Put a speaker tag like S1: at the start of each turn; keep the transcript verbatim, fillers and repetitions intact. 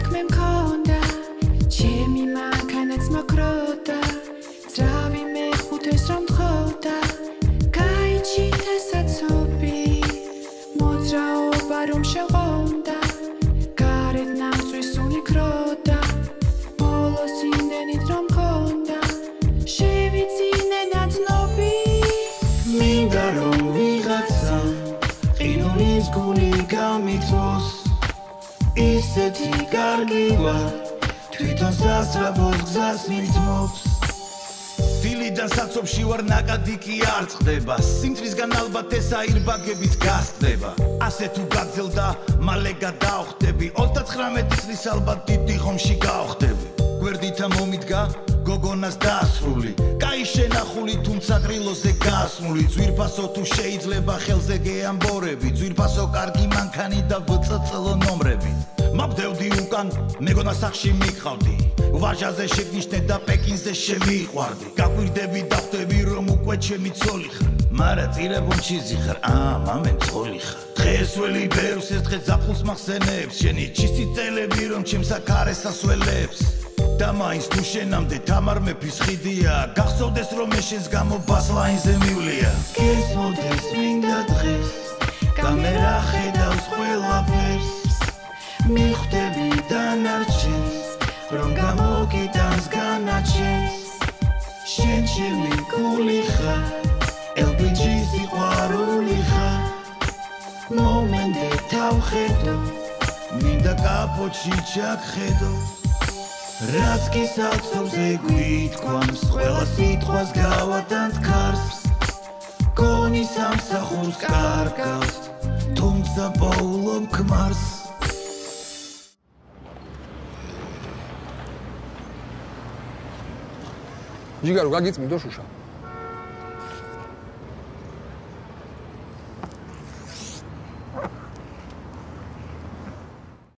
S1: საქმე მქონდა ჩემი მანქანაც მოკროდა ძრავი მეხუთეს რომ თხოვდა გაიჩიტა საცობი მოძრაობა რომ შეღონდა გარეთ ნამწვის უნიქროდა ბოლოს იმდენით რომ მქონდა შევიძინე ნაცნობი მინდა რომ ვიღაცა ყინულის გული გამიწვოს ისეთი კარგი ვარ თვითონ სასწრაფოს გზას მიწმობს
S2: დილიდან საცობში ვარ ნაკადი კი არ წყდება სიმწრისგან ალბათ ეს აირბაგებით გასწდება ასე თუ გაგზელდა მალე გადავხდები ოცდათხრამეტი წლის ალბათ დიდი ხომში გავხდები გვერდითა მომიდგა გოგონას დასრული კაი შენახული თუმცა გრილოზე გასმული ძვირფასო თუ შეიძლება ხელზე გეამბორები ძვირფასო კარგი მანქანი და ვწწლ ნომრები მაბდევდი უკან მეგონა სახში მიყავდი ვაჟაზე შეგნიშნე და პეკინზე შემიყვარდი გაგვირდები და ხვდები რომ უკვე ჩემი ცოლი ხარ მარა წირებონჩი ზიხარ აა მამენ ცოლი ხარ დღესველი ბევრს ეს დღე ზაფხულს მახსენებს შენი ჩისტი წელები რომ ჩემს აქარეს ასველებს და მაინც თუ შენამდე თამარ მეფის ხიდია გახსოვდეს რომ მე შენს გამო ბასლაინზე მივლია
S1: გესმოდეს მინდა დღეს კამერა ხედავს ყველაფერს მიხვდები დანარჩენს რომ გამოგიტანს განაჩენს შენ ჩემი გული ხარ ელ პი ჯი-ს სიყვარული ხარ მომენტე თავხედო
S2: მინდა კაპოჩი ჩაგხედო
S1: რაც კი საცობზე გვითქვამს ყველა სიტყვას გავატანთ ქარს გონი სამსახურს კარგავს თუმცა პაულობ ქმარს
S3: ჯიგარო გაგიწმინდო შუშა